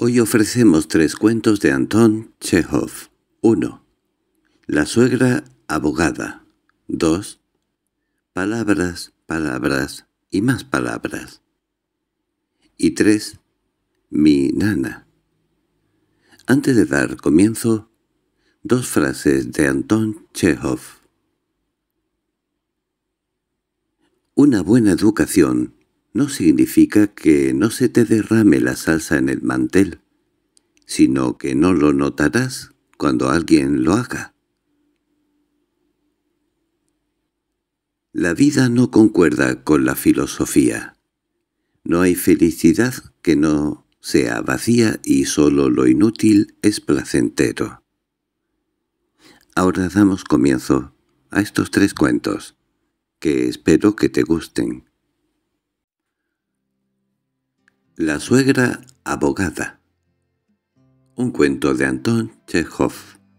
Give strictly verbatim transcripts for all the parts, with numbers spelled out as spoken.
Hoy ofrecemos tres cuentos de Antón Chejov. uno. La suegra abogada. dos. Palabras, palabras y más palabras. Y tres. Mi nana. Antes de dar comienzo, dos frases de Antón Chejov. Una buena educación no significa que no se te derrame la salsa en el mantel, sino que no lo notarás cuando alguien lo haga. La vida no concuerda con la filosofía. No hay felicidad que no sea vacía y sólo lo inútil es placentero. Ahora damos comienzo a estos tres cuentos, que espero que te gusten. La suegra abogada. Un cuento de Antón Chejov.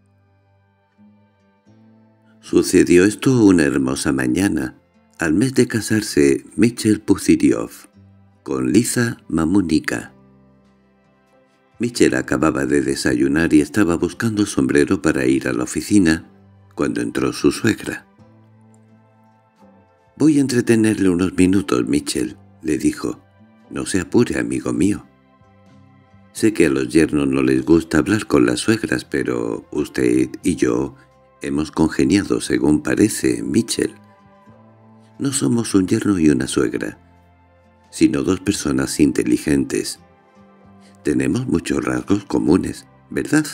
Sucedió esto una hermosa mañana, al mes de casarse Michel Puzyriov con Liza Mamunika. Michel acababa de desayunar y estaba buscando sombrero para ir a la oficina, cuando entró su suegra. «Voy a entretenerle unos minutos, Michel», le dijo. «No se apure, amigo mío. Sé que a los yernos no les gusta hablar con las suegras, pero usted y yo hemos congeniado, según parece, Michel. No somos un yerno y una suegra, sino dos personas inteligentes. Tenemos muchos rasgos comunes, ¿verdad?»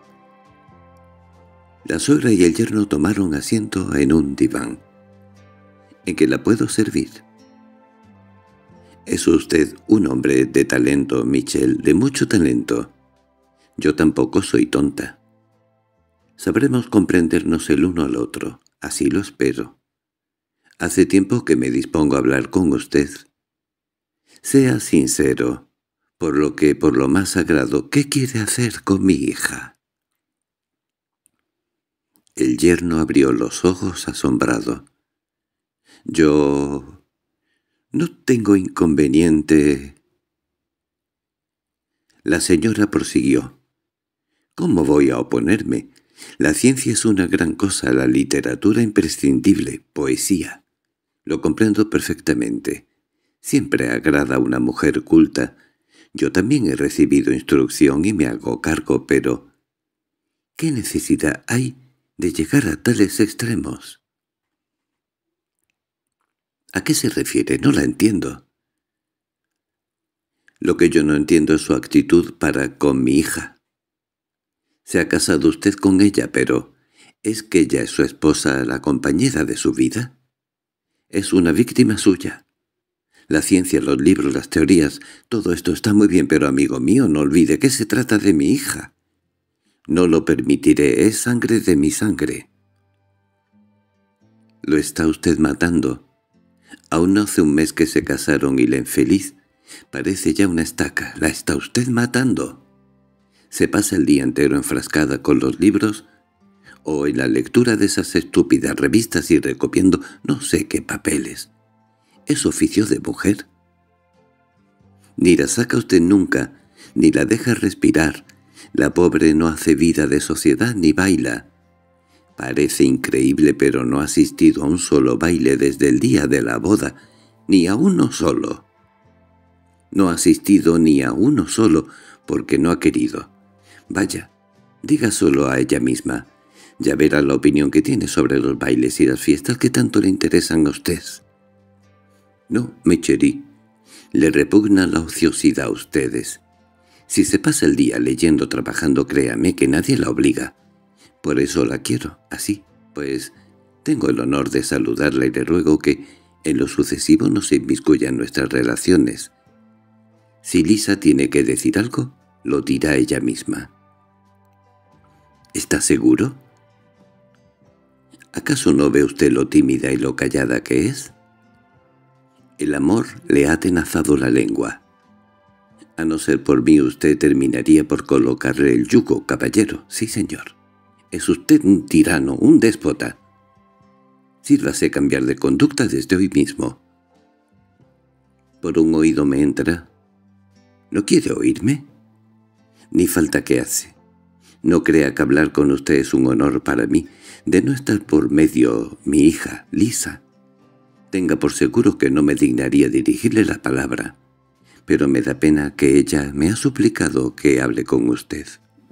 La suegra y el yerno tomaron asiento en un diván. «¿En qué la puedo servir?» «Es usted un hombre de talento, Michel, de mucho talento. Yo tampoco soy tonta. Sabremos comprendernos el uno al otro, así lo espero. Hace tiempo que me dispongo a hablar con usted. Sea sincero, por lo que por lo más sagrado, ¿qué quiere hacer con mi hija?» El yerno abrió los ojos asombrado. «Yo... no tengo inconveniente». La señora prosiguió. «¿Cómo voy a oponerme? La ciencia es una gran cosa, la literatura imprescindible, poesía. Lo comprendo perfectamente. Siempre agrada a una mujer culta. Yo también he recibido instrucción y me hago cargo, pero ¿qué necesidad hay de llegar a tales extremos?» «¿A qué se refiere? No la entiendo». «Lo que yo no entiendo es su actitud para con mi hija. Se ha casado usted con ella, pero ¿es que ella es su esposa, la compañera de su vida? Es una víctima suya. La ciencia, los libros, las teorías, todo esto está muy bien, pero amigo mío, no olvide que se trata de mi hija. No lo permitiré, es sangre de mi sangre». «Lo está usted matando. Aún no hace un mes que se casaron y la infeliz parece ya una estaca. La está usted matando. Se pasa el día entero enfrascada con los libros o en la lectura de esas estúpidas revistas y recopiando no sé qué papeles. ¿Es oficio de mujer? Ni la saca usted nunca, ni la deja respirar. La pobre no hace vida de sociedad ni baila. Parece increíble, pero no ha asistido a un solo baile desde el día de la boda, ni a uno solo. No ha asistido ni a uno solo porque no ha querido. Vaya, dígaselo a ella misma. Ya verá la opinión que tiene sobre los bailes y las fiestas que tanto le interesan a usted». «No, mi chéri, le repugna la ociosidad a ustedes. Si se pasa el día leyendo, trabajando, créame que nadie la obliga. Por eso la quiero, así, pues tengo el honor de saludarla y le ruego que en lo sucesivo no se inmiscuya en nuestras relaciones. Si Lisa tiene que decir algo, lo dirá ella misma». «¿Está seguro? ¿Acaso no ve usted lo tímida y lo callada que es? El amor le ha atenazado la lengua. A no ser por mí usted terminaría por colocarle el yugo, caballero. Sí, señor. Es usted un tirano, un déspota. Sírvase cambiar de conducta desde hoy mismo». Por un oído me entra. ¿No quiere oírme? Ni falta que hace. No crea que hablar con usted es un honor para mí, de no estar por medio mi hija, Lisa. Tenga por seguro que no me dignaría dirigirle la palabra, pero me da pena que ella me ha suplicado que hable con usted.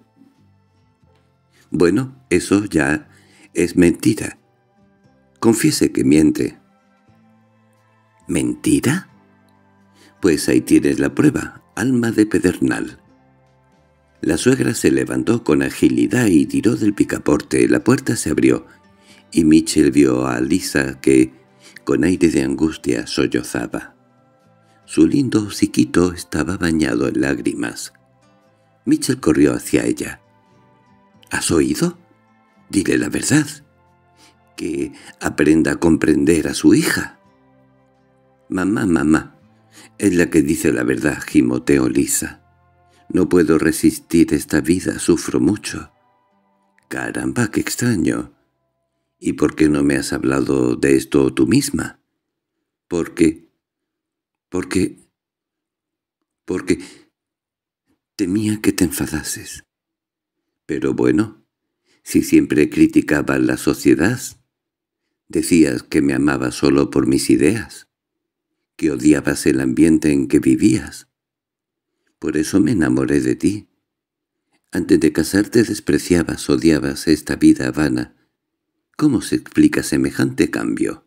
Bueno, eso ya es mentira. Confiese que miente. ¿Mentira? Pues ahí tienes la prueba, alma de pedernal. La suegra se levantó con agilidad y tiró del picaporte. La puerta se abrió, y Mitchell vio a Lisa que, con aire de angustia, sollozaba. Su lindo hociquito estaba bañado en lágrimas. Mitchell corrió hacia ella. —¿Has oído? Dile la verdad. Que aprenda a comprender a su hija. —Mamá, mamá, es la que dice la verdad —gimoteó Lisa—. No puedo resistir esta vida, sufro mucho. —Caramba, qué extraño. ¿Y por qué no me has hablado de esto tú misma? —¿Por qué? Porque... porque... temía que te enfadases. Pero bueno, si siempre criticabas la sociedad, decías que me amabas solo por mis ideas, que odiabas el ambiente en que vivías. Por eso me enamoré de ti. Antes de casarte despreciabas, odiabas esta vida vana. ¿Cómo se explica semejante cambio?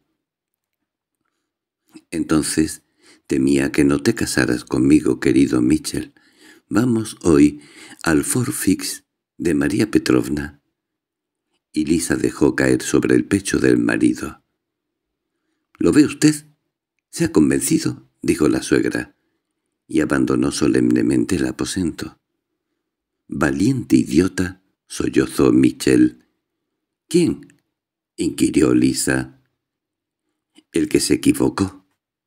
Entonces temía que no te casaras conmigo, querido Mitchell. Vamos hoy al Fort Fix de María Petrovna. Y Lisa dejó caer sobre el pecho del marido. —¿Lo ve usted? ¿Se ha convencido? —dijo la suegra, y abandonó solemnemente el aposento. —Valiente idiota —sollozó Mitchell. —¿Quién? —inquirió Lisa. —El que se equivocó.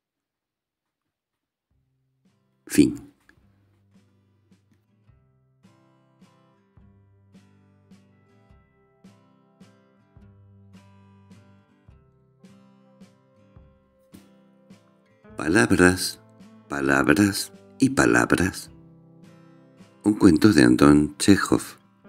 Fin. Palabras, palabras y palabras. Un cuento de Anton Chekhov.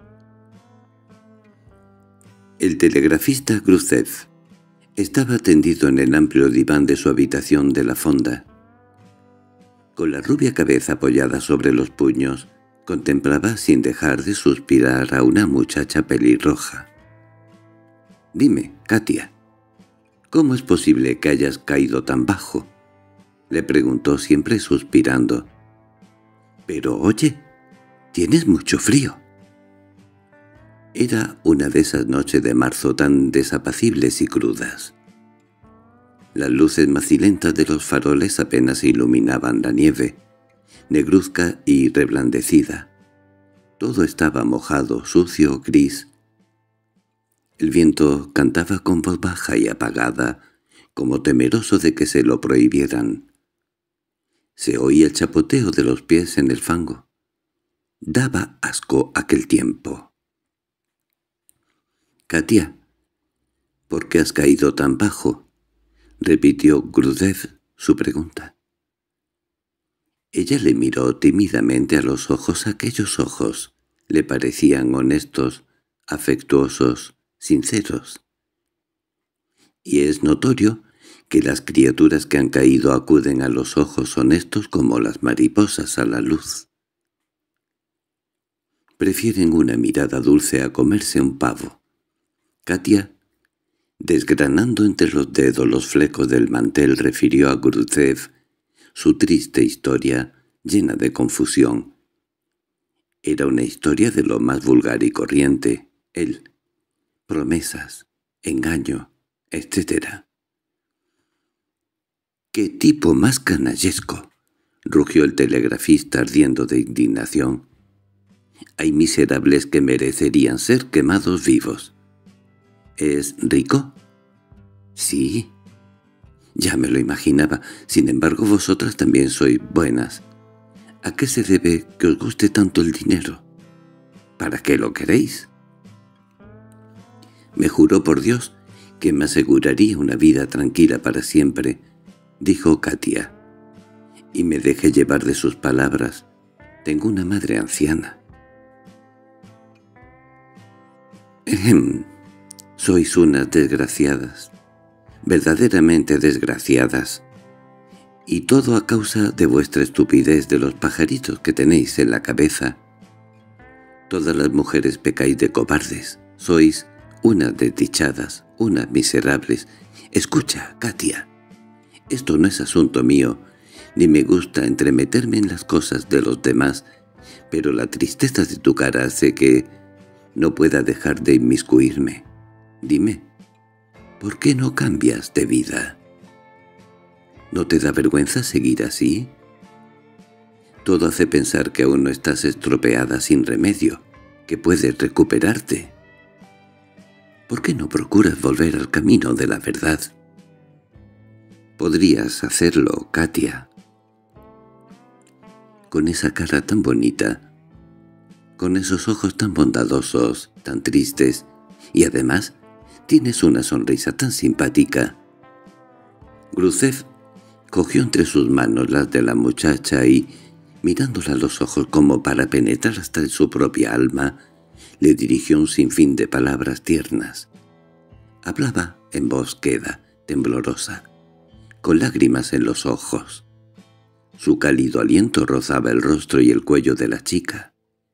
El telegrafista Khrushchev estaba tendido en el amplio diván de su habitación de la fonda. Con la rubia cabeza apoyada sobre los puños, contemplaba sin dejar de suspirar a una muchacha pelirroja. —Dime, Katia, ¿cómo es posible que hayas caído tan bajo? —le preguntó siempre suspirando. —Pero oye, tienes mucho frío. Era una de esas noches de marzo tan desapacibles y crudas. Las luces macilentas de los faroles apenas iluminaban la nieve, negruzca y reblandecida. Todo estaba mojado, sucio, gris. El viento cantaba con voz baja y apagada, como temeroso de que se lo prohibieran. Se oía el chapoteo de los pies en el fango. Daba asco aquel tiempo. —Katia, ¿por qué has caído tan bajo? —repitió Khrushchev su pregunta. Ella le miró tímidamente a los ojos. Aquellos ojos le parecían honestos, afectuosos, sinceros. Y es notorio que las criaturas que han caído acuden a los ojos honestos como las mariposas a la luz. Prefieren una mirada dulce a comerse un pavo. Katia, desgranando entre los dedos los flecos del mantel, refirió a Khrushchev su triste historia llena de confusión. Era una historia de lo más vulgar y corriente. Él, promesas, engaño, etcétera. —¡Qué tipo más canallesco! —rugió el telegrafista ardiendo de indignación. —Hay miserables que merecerían ser quemados vivos. —¿Es rico? —Sí. Ya me lo imaginaba. Sin embargo, vosotras también sois buenas. ¿A qué se debe que os guste tanto el dinero? ¿Para qué lo queréis? —Me juró por Dios que me aseguraría una vida tranquila para siempre —dijo Katia—, y me dejé llevar de sus palabras. Tengo una madre anciana. Ejem, sois unas desgraciadas, verdaderamente desgraciadas, y todo a causa de vuestra estupidez, de los pajaritos que tenéis en la cabeza. Todas las mujeres pecáis de cobardes, sois unas desdichadas, unas miserables. Escucha, Katia, esto no es asunto mío, ni me gusta entremeterme en las cosas de los demás, pero la tristeza de tu cara hace que no pueda dejar de inmiscuirme. Dime, ¿por qué no cambias de vida? ¿No te da vergüenza seguir así? Todo hace pensar que aún no estás estropeada sin remedio, que puedes recuperarte. ¿Por qué no procuras volver al camino de la verdad? Podrías hacerlo, Katia. Con esa cara tan bonita, con esos ojos tan bondadosos, tan tristes, y además tienes una sonrisa tan simpática. Gruzdev cogió entre sus manos las de la muchacha y, mirándola a los ojos como para penetrar hasta en su propia alma, le dirigió un sinfín de palabras tiernas. Hablaba en voz queda, temblorosa, con lágrimas en los ojos. Su cálido aliento rozaba el rostro y el cuello de la chica.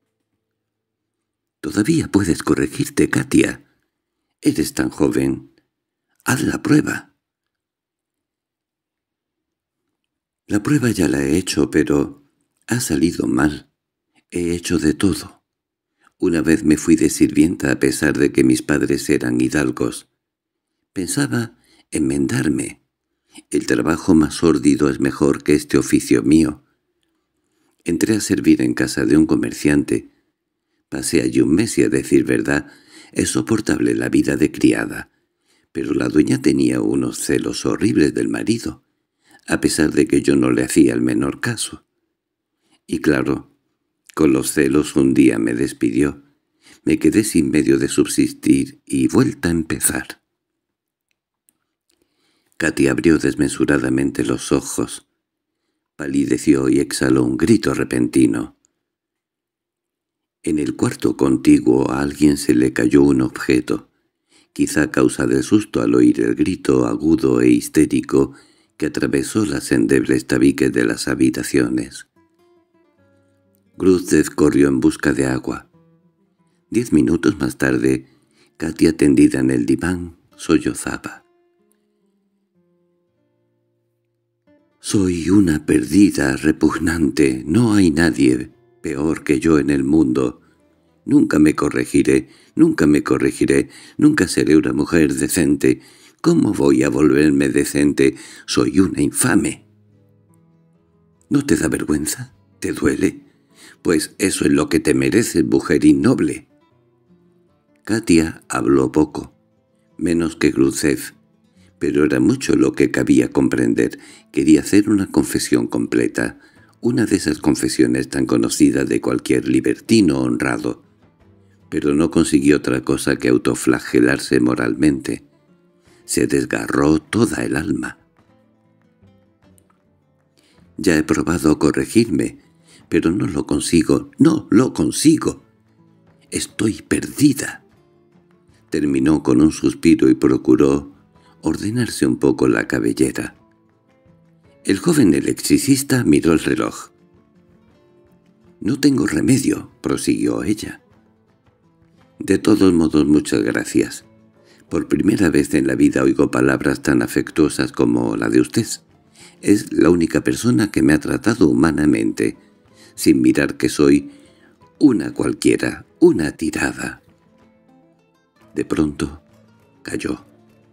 «Todavía puedes corregirte, Katia. Eres tan joven. Haz la prueba». «La prueba ya la he hecho, pero ha salido mal. He hecho de todo. Una vez me fui de sirvienta a pesar de que mis padres eran hidalgos. Pensaba enmendarme. El trabajo más sórdido es mejor que este oficio mío. Entré a servir en casa de un comerciante. Pasé allí un mes y, a decir verdad, es soportable la vida de criada. Pero la dueña tenía unos celos horribles del marido, a pesar de que yo no le hacía el menor caso. Y claro, con los celos un día me despidió. Me quedé sin medio de subsistir y vuelta a empezar». Katia abrió desmesuradamente los ojos, palideció y exhaló un grito repentino. En el cuarto contiguo a alguien se le cayó un objeto, quizá a causa del susto al oír el grito agudo e histérico que atravesó las endebles tabiques de las habitaciones. Gruzdev corrió en busca de agua. Diez minutos más tarde, Katia, tendida en el diván, sollozaba. «Soy una perdida repugnante, no hay nadie peor que yo en el mundo. Nunca me corregiré, nunca me corregiré, nunca seré una mujer decente. ¿Cómo voy a volverme decente? Soy una infame». «¿No te da vergüenza? ¿Te duele? Pues eso es lo que te mereces, mujer innoble». Katia habló poco, menos que Gruzdev, pero era mucho lo que cabía comprender. Quería hacer una confesión completa, una de esas confesiones tan conocidas de cualquier libertino honrado, pero no consiguió otra cosa que autoflagelarse moralmente. Se desgarró toda el alma. «Ya he probado corregirme, pero no lo consigo, no lo consigo. Estoy perdida». Terminó con un suspiro y procuró ordenarse un poco la cabellera. El joven electricista miró el reloj. «No tengo remedio», prosiguió ella. «De todos modos, muchas gracias. Por primera vez en la vida oigo palabras tan afectuosas como la de usted. Es la única persona que me ha tratado humanamente, sin mirar que soy una cualquiera, una tirada». De pronto cayó.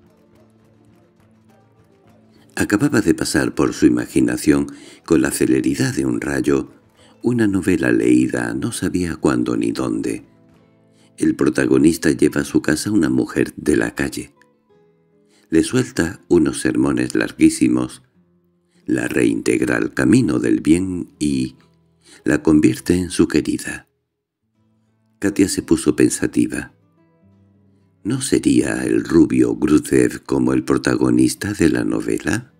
Acababa de pasar por su imaginación, con la celeridad de un rayo, una novela leída no sabía cuándo ni dónde. El protagonista lleva a su casa una mujer de la calle. Le suelta unos sermones larguísimos, la reintegra al camino del bien y la convierte en su querida. Katia se puso pensativa. ¿No sería el rubio Gruzdev como el protagonista de la novela?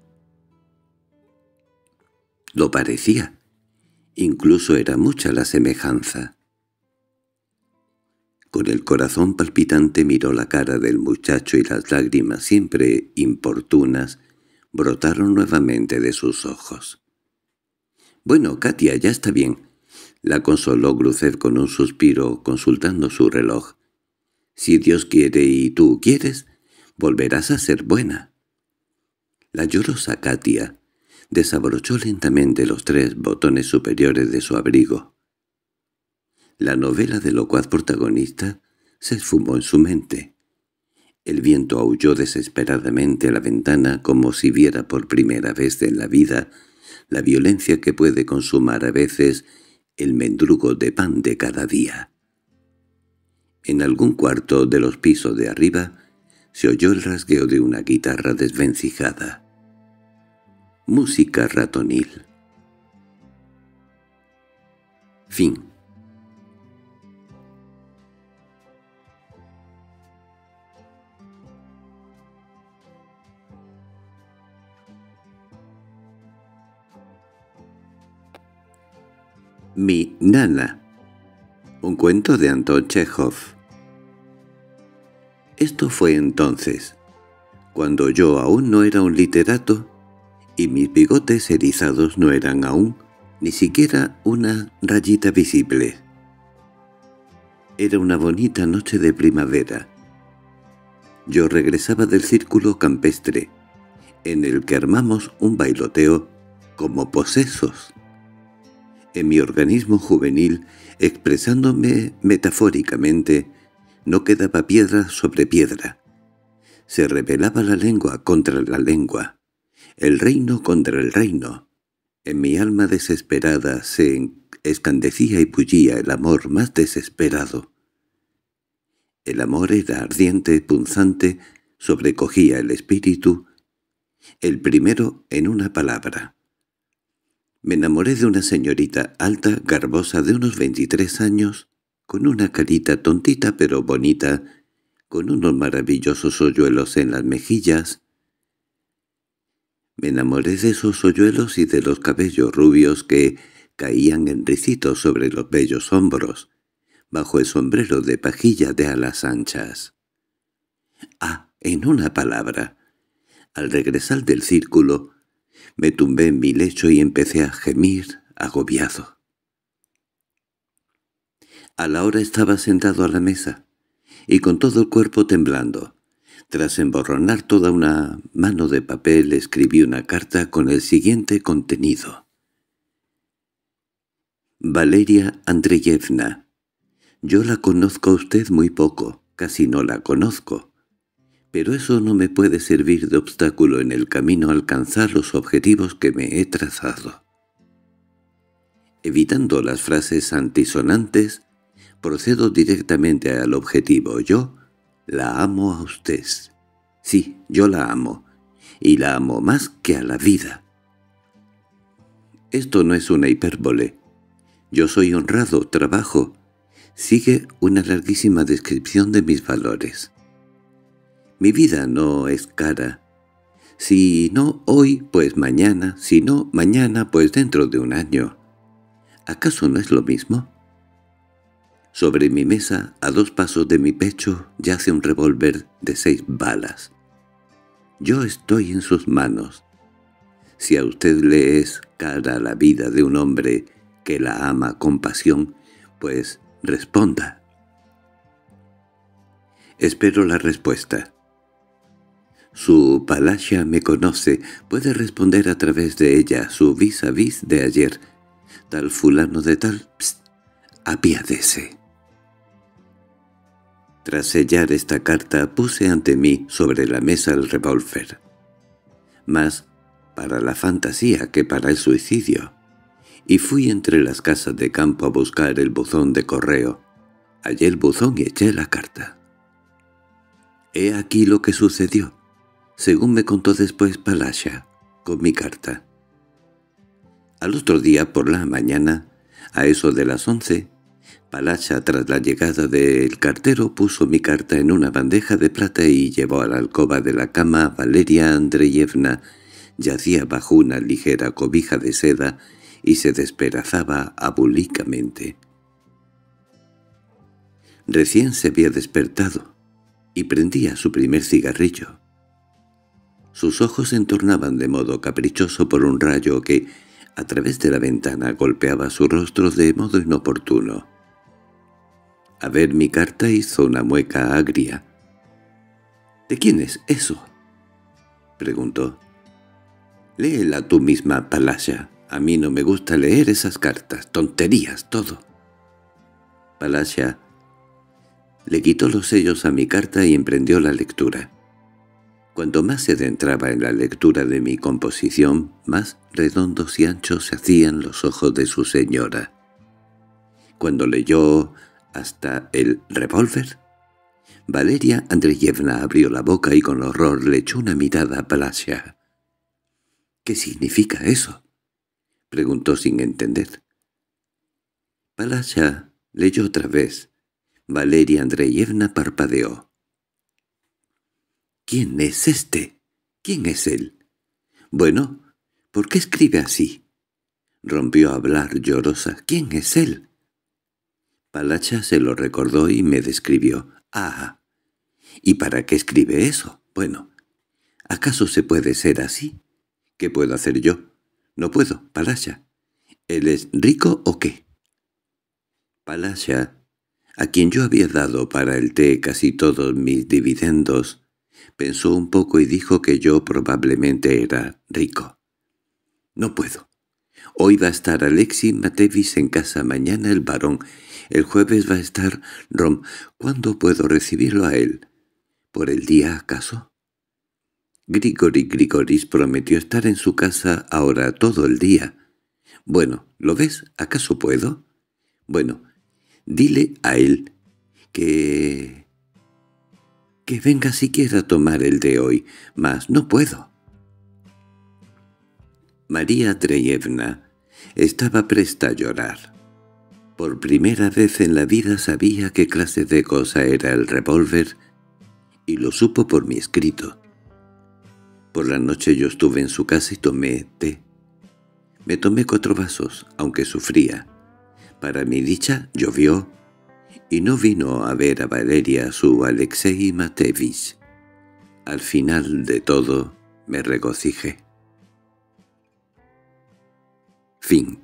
Lo parecía. Incluso era mucha la semejanza. Con el corazón palpitante miró la cara del muchacho y las lágrimas, siempre importunas, brotaron nuevamente de sus ojos. «Bueno, Katia, ya está bien», la consoló Grucef con un suspiro, consultando su reloj. «Si Dios quiere y tú quieres, volverás a ser buena». La llorosa Katia desabrochó lentamente los tres botones superiores de su abrigo. La novela del locuaz protagonista se esfumó en su mente. El viento aulló desesperadamente a la ventana como si viera por primera vez en la vida la violencia que puede consumar a veces el mendrugo de pan de cada día. En algún cuarto de los pisos de arriba se oyó el rasgueo de una guitarra desvencijada. Música ratonil. Fin. Mi nana. Un cuento de Anton Chejov. Esto fue entonces, cuando yo aún no era un literato, y mis bigotes erizados no eran aún ni siquiera una rayita visible. Era una bonita noche de primavera. Yo regresaba del círculo campestre, en el que armamos un bailoteo como posesos. En mi organismo juvenil, expresándome metafóricamente, no quedaba piedra sobre piedra. Se rebelaba la lengua contra la lengua, el reino contra el reino. En mi alma desesperada se escandecía y bullía el amor más desesperado. El amor era ardiente, punzante, sobrecogía el espíritu. El primero en una palabra. Me enamoré de una señorita alta, garbosa, de unos veintitrés años, con una carita tontita pero bonita, con unos maravillosos hoyuelos en las mejillas. Me enamoré de esos hoyuelos y de los cabellos rubios que caían en ricitos sobre los bellos hombros, bajo el sombrero de pajilla de alas anchas. Ah, en una palabra, al regresar del círculo, me tumbé en mi lecho y empecé a gemir, agobiado. A la hora estaba sentado a la mesa, y con todo el cuerpo temblando. Tras emborronar toda una mano de papel, escribí una carta con el siguiente contenido. Valeria Andreyevna, yo la conozco a usted muy poco, casi no la conozco. Pero eso no me puede servir de obstáculo en el camino a alcanzar los objetivos que me he trazado. Evitando las frases antisonantes, procedo directamente al objetivo. Yo la amo a usted. Sí, yo la amo, y la amo más que a la vida. Esto no es una hipérbole. Yo soy honrado, trabajo. Sigue una larguísima descripción de mis valores. Mi vida no es cara. Si no hoy, pues mañana. Si no mañana, pues dentro de un año. ¿Acaso no es lo mismo? Sobre mi mesa, a dos pasos de mi pecho, yace un revólver de seis balas. Yo estoy en sus manos. Si a usted le es cara la vida de un hombre que la ama con pasión, pues responda. Espero la respuesta. Su Palasha me conoce, puede responder a través de ella, su vis a vis de ayer. Tal fulano de tal, pst, apiádese. Tras sellar esta carta puse ante mí sobre la mesa el revólver. Más para la fantasía que para el suicidio. Y fui entre las casas de campo a buscar el buzón de correo. Hallé el buzón y eché la carta. He aquí lo que sucedió, según me contó después Palasha, con mi carta. Al otro día por la mañana, a eso de las once, Palasha, tras la llegada del cartero, puso mi carta en una bandeja de plata y llevó a la alcoba de la cama. Valeria Andreyevna yacía bajo una ligera cobija de seda y se despedazaba abúlicamente. Recién se había despertado y prendía su primer cigarrillo. Sus ojos se entornaban de modo caprichoso por un rayo que, a través de la ventana, golpeaba su rostro de modo inoportuno. A ver mi carta hizo una mueca agria. —¿De quién es eso? —preguntó. —Léela tú misma, Palasha. A mí no me gusta leer esas cartas. Tonterías, todo. Palasha le quitó los sellos a mi carta y emprendió la lectura. Cuanto más se adentraba en la lectura de mi composición, más redondos y anchos se hacían los ojos de su señora. Cuando leyó hasta el revólver, Valeria Andreyevna abrió la boca y con horror le echó una mirada a Palasha. —¿Qué significa eso? —preguntó sin entender. Palasha leyó otra vez. Valeria Andreyevna parpadeó. —¿Quién es este? ¿Quién es él? —Bueno, ¿por qué escribe así? Rompió a hablar llorosa. —¿Quién es él? Palasha se lo recordó y me describió. —Ah, ¿y para qué escribe eso? Bueno, ¿acaso se puede ser así? ¿Qué puedo hacer yo? No puedo, Palasha. ¿Él es rico o qué? Palasha, a quien yo había dado para el té casi todos mis dividendos, pensó un poco y dijo que yo probablemente era rico. —No puedo. Hoy va a estar Alexis Matevich en casa, mañana el barón, el jueves va a estar Rom. ¿Cuándo puedo recibirlo a él? ¿Por el día acaso? Grigori Grigoris prometió estar en su casa ahora todo el día. Bueno, ¿lo ves? ¿Acaso puedo? Bueno, dile a él que... que venga siquiera a tomar el de hoy, mas no puedo. María Andreyevna estaba presta a llorar. Por primera vez en la vida sabía qué clase de cosa era el revólver, y lo supo por mi escrito. Por la noche yo estuve en su casa y tomé té. Me tomé cuatro vasos, aunque sufría. Para mi dicha llovió, y no vino a ver a Valeria su Alexei Matevich. Al final de todo me regocijé. Fin.